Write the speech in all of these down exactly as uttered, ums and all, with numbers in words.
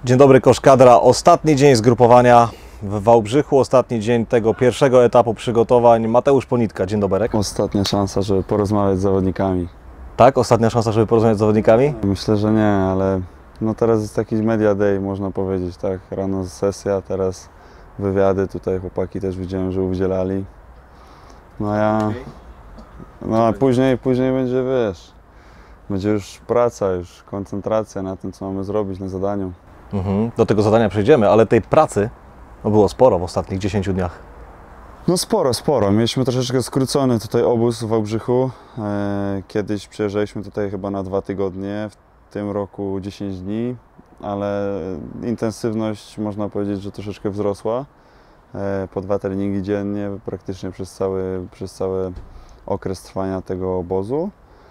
Dzień dobry, Koszkadra. Ostatni dzień zgrupowania w Wałbrzychu, ostatni dzień tego pierwszego etapu przygotowań. Mateusz Ponitka, dzień dobry. Ostatnia szansa, żeby porozmawiać z zawodnikami. Tak? Ostatnia szansa, żeby porozmawiać z zawodnikami? Myślę, że nie, ale no teraz jest taki media day, można powiedzieć, tak? Rano sesja, teraz wywiady, tutaj chłopaki też widziałem, że udzielali. No a ja... No a później, później będzie, wiesz, będzie już praca, już koncentracja na tym, co mamy zrobić na zadaniu. Mhm. Do tego zadania przejdziemy, ale tej pracy no, było sporo w ostatnich dziesięciu dniach. No sporo, sporo. Mieliśmy troszeczkę skrócony tutaj obóz w Wałbrzychu. E, kiedyś przyjeżdżaliśmy tutaj chyba na dwa tygodnie, w tym roku dziesięć dni, ale intensywność można powiedzieć, że troszeczkę wzrosła. E, po dwa treningi dziennie praktycznie przez cały, przez cały okres trwania tego obozu.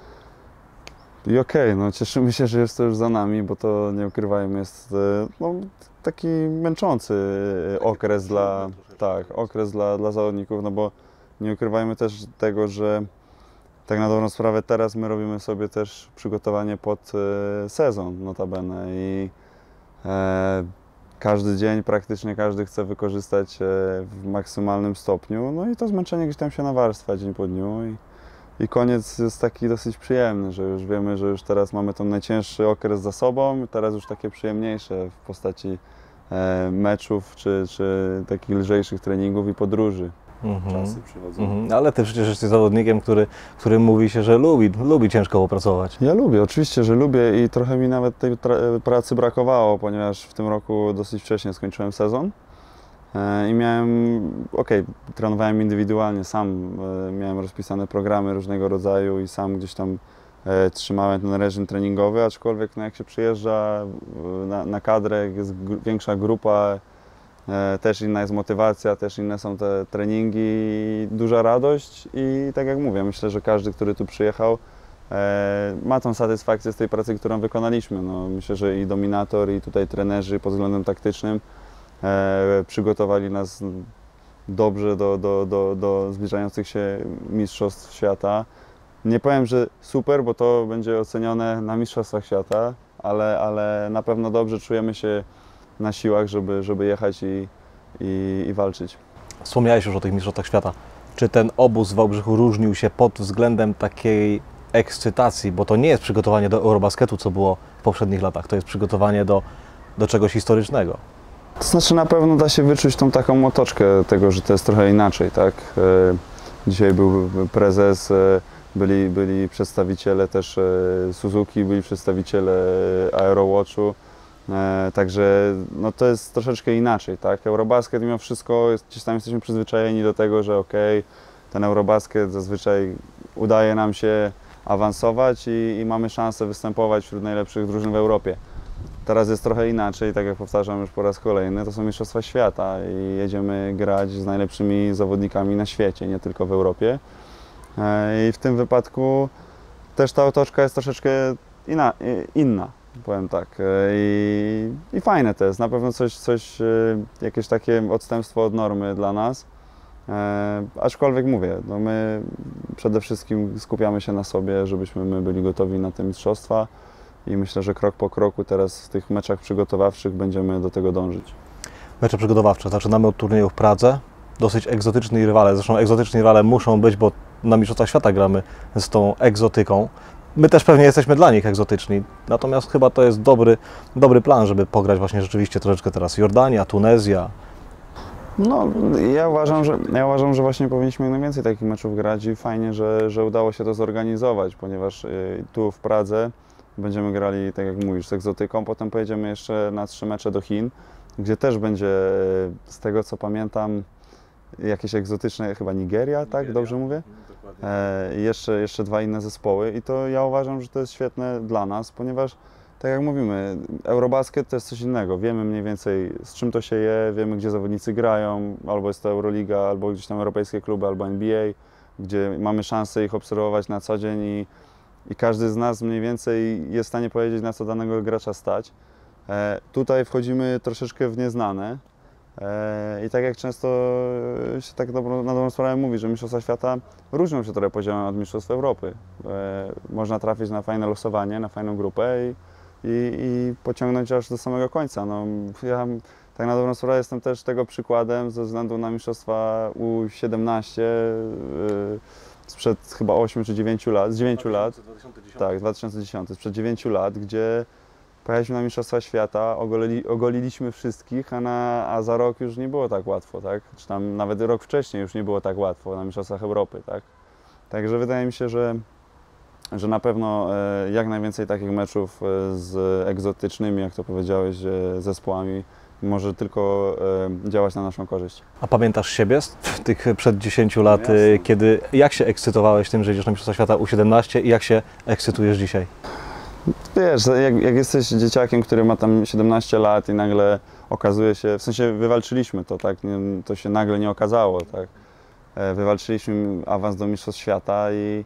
I okej, okay, no cieszymy się, że jest to już za nami, bo to nie ukrywajmy, jest no, taki męczący okres dla, tak, okres dla, dla zawodników, no bo nie ukrywajmy też tego, że tak na dobrą sprawę teraz my robimy sobie też przygotowanie pod sezon notabene i e, każdy dzień, praktycznie każdy chce wykorzystać w maksymalnym stopniu, no i to zmęczenie gdzieś tam się nawarstwia dzień po dniu. I, I koniec jest taki dosyć przyjemny, że już wiemy, że już teraz mamy ten najcięższy okres za sobą, teraz już takie przyjemniejsze w postaci e, meczów czy, czy takich lżejszych treningów i podróży. Mhm. Czasy przychodzą. Mhm. Ale Ty przecież jesteś zawodnikiem, który, który mówi się, że lubi, lubi ciężko popracować. Ja lubię, oczywiście, że lubię i trochę mi nawet tej pracy brakowało, ponieważ w tym roku dosyć wcześnie skończyłem sezon. I miałem, okej, okay, trenowałem indywidualnie, sam e, miałem rozpisane programy różnego rodzaju i sam gdzieś tam e, trzymałem ten reżim treningowy, aczkolwiek no, jak się przyjeżdża na, na kadrę, jest większa grupa, e, też inna jest motywacja, też inne są te treningi, duża radość i tak jak mówię, myślę, że każdy, który tu przyjechał, e, ma tą satysfakcję z tej pracy, którą wykonaliśmy. No, myślę, że i Dominator, i tutaj trenerzy pod względem taktycznym E, przygotowali nas dobrze do, do, do, do zbliżających się mistrzostw świata. Nie powiem, że super, bo to będzie ocenione na mistrzostwach świata, ale, ale na pewno dobrze czujemy się na siłach, żeby, żeby jechać i, i, i walczyć. Wspomniałeś już o tych mistrzostwach świata. Czy ten obóz w Wałbrzychu różnił się pod względem takiej ekscytacji, bo to nie jest przygotowanie do Eurobasketu, co było w poprzednich latach, to jest przygotowanie do, do czegoś historycznego. To znaczy na pewno da się wyczuć tą taką otoczkę tego, że to jest trochę inaczej, tak? Dzisiaj był prezes, byli, byli przedstawiciele też Suzuki, byli przedstawiciele Aerowatchu, także no to jest troszeczkę inaczej, tak? Eurobasket mimo wszystko, gdzieś tam jesteśmy przyzwyczajeni do tego, że okej, okay, ten Eurobasket zazwyczaj udaje nam się awansować i, i mamy szansę występować wśród najlepszych drużyn w Europie. Teraz jest trochę inaczej, tak jak powtarzam już po raz kolejny, to są mistrzostwa świata i jedziemy grać z najlepszymi zawodnikami na świecie, nie tylko w Europie. I w tym wypadku też ta otoczka jest troszeczkę inna, inna powiem tak. I, i fajne to jest, na pewno coś, coś, jakieś takie odstępstwo od normy dla nas. Aczkolwiek mówię, no my przede wszystkim skupiamy się na sobie, żebyśmy my byli gotowi na te mistrzostwa. I myślę, że krok po kroku teraz w tych meczach przygotowawczych będziemy do tego dążyć. Mecze przygotowawcze. Zaczynamy od turnieju w Pradze. Dosyć egzotyczni rywale. Zresztą egzotyczni rywale muszą być, bo na Mistrzostwach Świata gramy z tą egzotyką. My też pewnie jesteśmy dla nich egzotyczni. Natomiast chyba to jest dobry, dobry plan, żeby pograć właśnie rzeczywiście troszeczkę teraz Jordania, Tunezja. No, ja uważam, że, ja uważam, że właśnie powinniśmy najwięcej takich meczów grać i fajnie, że, że udało się to zorganizować, ponieważ tu w Pradze będziemy grali, tak jak mówisz, z egzotyką, potem pojedziemy jeszcze na trzy mecze do Chin, gdzie też będzie, z tego co pamiętam, jakieś egzotyczne, chyba Nigeria, Nigeria. Tak? Dobrze mówię? E, jeszcze, jeszcze dwa inne zespoły i to ja uważam, że to jest świetne dla nas, ponieważ, tak jak mówimy, Eurobasket to jest coś innego. Wiemy mniej więcej, z czym to się je, wiemy, gdzie zawodnicy grają, albo jest to Euroliga, albo gdzieś tam europejskie kluby, albo N B A, gdzie mamy szansę ich obserwować na co dzień i I każdy z nas mniej więcej jest w stanie powiedzieć, na co danego gracza stać. E, tutaj wchodzimy troszeczkę w nieznane e, i tak jak często się tak dobro, na dobrą sprawę mówi, że Mistrzostwa Świata różnią się trochę poziomem od Mistrzostw Europy. E, można trafić na fajne losowanie, na fajną grupę i i, i pociągnąć aż do samego końca. No, ja tak na dobrą sprawę jestem też tego przykładem ze względu na mistrzostwa U siedemnaście yy, sprzed chyba ośmiu czy dziewięciu lat, z dziewięciu lat, dwa tysiące dziesiąty. tak, dwa tysiące dziesiąty, sprzed dziewięciu lat, gdzie pojechaliśmy na Mistrzostwa Świata, ogolili, ogoliliśmy wszystkich, a, na, a za rok już nie było tak łatwo, tak? Czy tam nawet rok wcześniej już nie było tak łatwo na Mistrzostwach Europy, tak? Także wydaje mi się, że, że na pewno e, jak najwięcej takich meczów e, z egzotycznymi, jak to powiedziałeś, e, zespołami może tylko e, działać na naszą korzyść. A pamiętasz siebie z tych przed dziesięciu lat, No jasne. kiedy, jak się ekscytowałeś tym, że idziesz na Mistrzostwa Świata U siedemnaście i jak się ekscytujesz dzisiaj? Wiesz, jak, jak jesteś dzieciakiem, który ma tam siedemnaście lat i nagle okazuje się, w sensie wywalczyliśmy to, tak, nie, to się nagle nie okazało, tak. E, Wywalczyliśmy awans do Mistrzostw Świata i,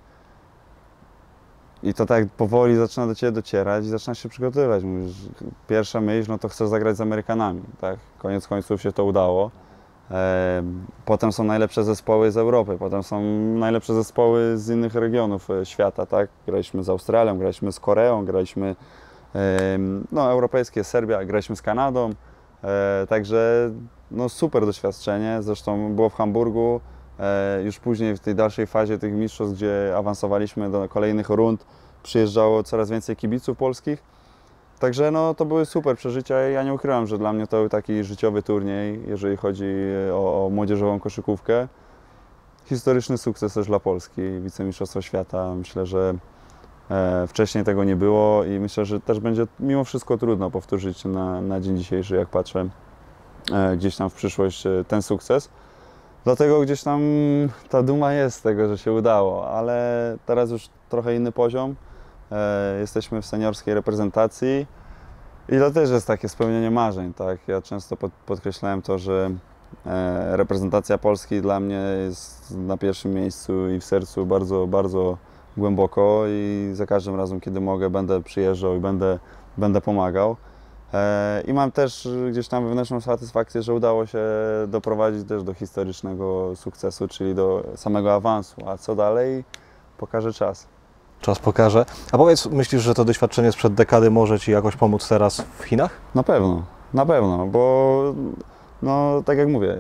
i to tak powoli zaczyna do Ciebie docierać i zaczynasz się przygotowywać. Mówisz, pierwsza myśl, no to chcesz zagrać z Amerykanami, tak. Koniec końców się to udało. E, Potem są najlepsze zespoły z Europy, potem są najlepsze zespoły z innych regionów e, świata, tak? Graliśmy z Australią, graliśmy z Koreą, graliśmy e, no, europejskie, Serbia, graliśmy z Kanadą, e, także no, super doświadczenie, zresztą było w Hamburgu, e, już później w tej dalszej fazie tych mistrzostw, gdzie awansowaliśmy do kolejnych rund, przyjeżdżało coraz więcej kibiców polskich. Także no, to były super przeżycia i ja nie ukrywam, że dla mnie to był taki życiowy turniej, jeżeli chodzi o, o młodzieżową koszykówkę. Historyczny sukces też dla Polski, wicemistrzostwo świata. Myślę, że e, wcześniej tego nie było i myślę, że też będzie mimo wszystko trudno powtórzyć na, na dzień dzisiejszy, jak patrzę e, gdzieś tam w przyszłość e, ten sukces. Dlatego gdzieś tam ta duma jest z tego, że się udało, ale teraz już trochę inny poziom. E, jesteśmy w seniorskiej reprezentacji i to też jest takie spełnienie marzeń, tak? Ja często pod, podkreślałem to, że e, reprezentacja Polski dla mnie jest na pierwszym miejscu i w sercu bardzo, bardzo głęboko i za każdym razem, kiedy mogę, będę przyjeżdżał i będę, będę pomagał. E, I mam też gdzieś tam wewnętrzną satysfakcję, że udało się doprowadzić też do historycznego sukcesu, czyli do samego awansu, a co dalej pokaże czas. Czas pokaże. A powiedz, myślisz, że to doświadczenie sprzed dekady może Ci jakoś pomóc teraz w Chinach? Na pewno, na pewno, bo no tak jak mówię,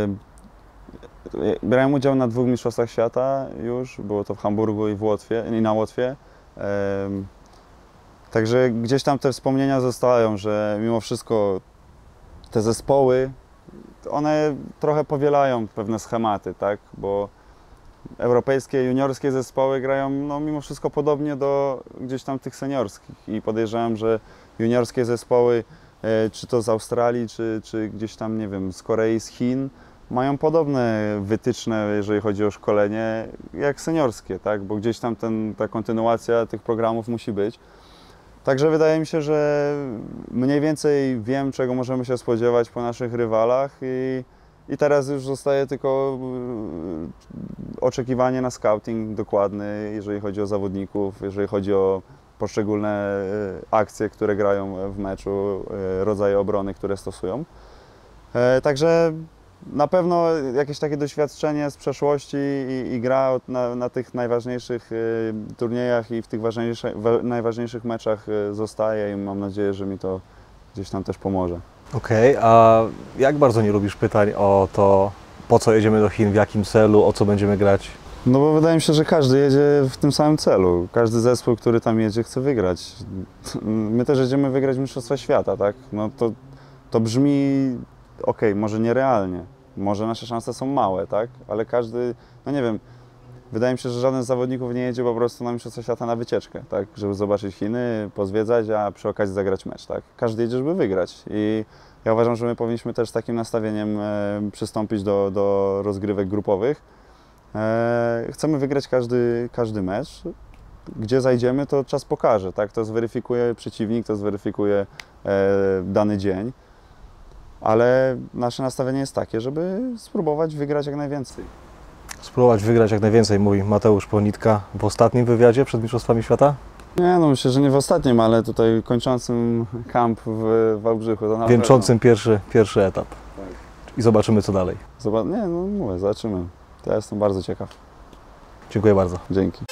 yy, brałem udział na dwóch mistrzostwach świata już, było to w Hamburgu i w Łotwie, i na Łotwie. Yy, także gdzieś tam te wspomnienia zostają, że mimo wszystko te zespoły, one trochę powielają pewne schematy, tak, bo europejskie, juniorskie zespoły grają no, mimo wszystko podobnie do gdzieś tam tych seniorskich i podejrzewam, że juniorskie zespoły, e, czy to z Australii, czy, czy gdzieś tam, nie wiem, z Korei, z Chin, mają podobne wytyczne, jeżeli chodzi o szkolenie, jak seniorskie, tak? Bo gdzieś tam ten, ta kontynuacja tych programów musi być. Także wydaje mi się, że mniej więcej wiem, czego możemy się spodziewać po naszych rywalach i I teraz już zostaje tylko oczekiwanie na scouting dokładny, jeżeli chodzi o zawodników, jeżeli chodzi o poszczególne akcje, które grają w meczu, rodzaje obrony, które stosują. Także na pewno jakieś takie doświadczenie z przeszłości i, i gra na, na tych najważniejszych turniejach i w tych ważniejszych, najważniejszych meczach zostaje i mam nadzieję, że mi to gdzieś tam też pomoże. Okej, okay, a jak bardzo nie lubisz pytań o to, po co jedziemy do Chin, w jakim celu, o co będziemy grać? No bo wydaje mi się, że każdy jedzie w tym samym celu. Każdy zespół, który tam jedzie, chce wygrać. My też jedziemy wygrać Mistrzostwa Świata, tak? No to, to brzmi, okej, okay, może nierealnie, może nasze szanse są małe, tak? Ale każdy, no nie wiem, wydaje mi się, że żaden z zawodników nie jedzie po prostu na Mistrzostwa Świata na wycieczkę, tak? Żeby zobaczyć Chiny, pozwiedzać, a przy okazji zagrać mecz, tak? Każdy jedzie, żeby wygrać i ja uważam, że my powinniśmy też z takim nastawieniem e, przystąpić do, do rozgrywek grupowych. E, chcemy wygrać każdy, każdy mecz. Gdzie zajdziemy, to czas pokaże, tak? To zweryfikuje przeciwnik, to zweryfikuje e, dany dzień. Ale nasze nastawienie jest takie, żeby spróbować wygrać jak najwięcej. Spróbować wygrać jak najwięcej, mówi Mateusz Ponitka w ostatnim wywiadzie przed Mistrzostwami Świata? Nie, no myślę, że nie w ostatnim, ale tutaj kończącym kamp w Wałbrzychu. To Wieńczącym pierwszy, pierwszy etap. Tak. I zobaczymy, co dalej. Zobac- nie, no mówię, zobaczymy. Ja jestem bardzo ciekaw. Dziękuję bardzo. Dzięki.